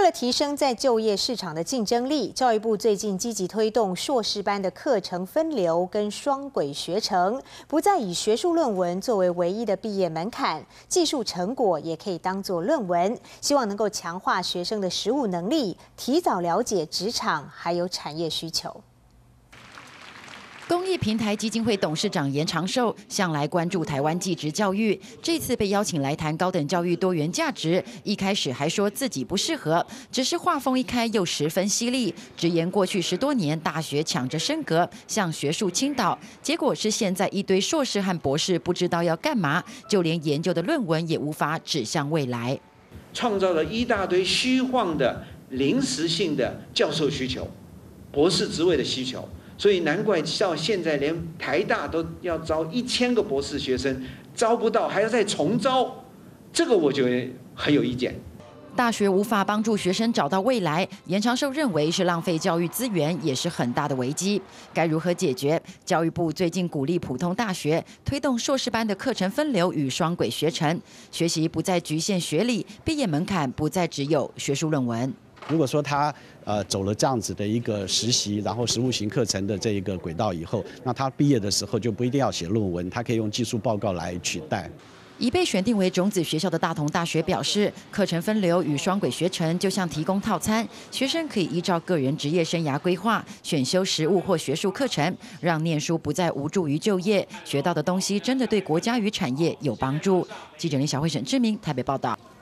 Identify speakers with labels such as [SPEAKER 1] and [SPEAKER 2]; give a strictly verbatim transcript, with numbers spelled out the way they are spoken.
[SPEAKER 1] 了提升在就业市场的竞争力，教育部最近积极推动硕士班的课程分流跟双轨学程，不再以学术论文作为唯一的毕业门槛，技术成果也可以当作论文，希望能够强化学生的实务能力，提早了解职场还有产业需求。
[SPEAKER 2] 公益平台基金会董事长严长寿向来关注台湾技职教育，这次被邀请来谈高等教育多元价值，一开始还说自己不适合，只是话锋一开又十分犀利，直言过去十多年大学抢着升格，向学术倾倒，结果是现在一堆硕士和博士不知道要干嘛，就连研究的论文也无法指向未来，
[SPEAKER 3] 创造了一大堆虚幻的临时性的教授需求、博士职位的需求。 所以难怪到现在连台大都要招一千个博士学生，招不到还要再重招，这个我觉得很有意见。
[SPEAKER 2] 大学无法帮助学生找到未来，严长寿认为是浪费教育资源，也是很大的危机。该如何解决？教育部最近鼓励普通大学推动硕士班的课程分流与双轨学程，学习不再局限学历，毕业门槛不再只有学术论文。
[SPEAKER 4] 如果说他呃走了这样子的一个实习，然后实务型课程的这一个轨道以后，那他毕业的时候就不一定要写论文，他可以用技术报告来取代。
[SPEAKER 2] 已被选定为种子学校的大同大学表示，课程分流与双轨学程就像提供套餐，学生可以依照个人职业生涯规划选修实务或学术课程，让念书不再无助于就业，学到的东西真的对国家与产业有帮助。记者林小慧、沈志明台北报道。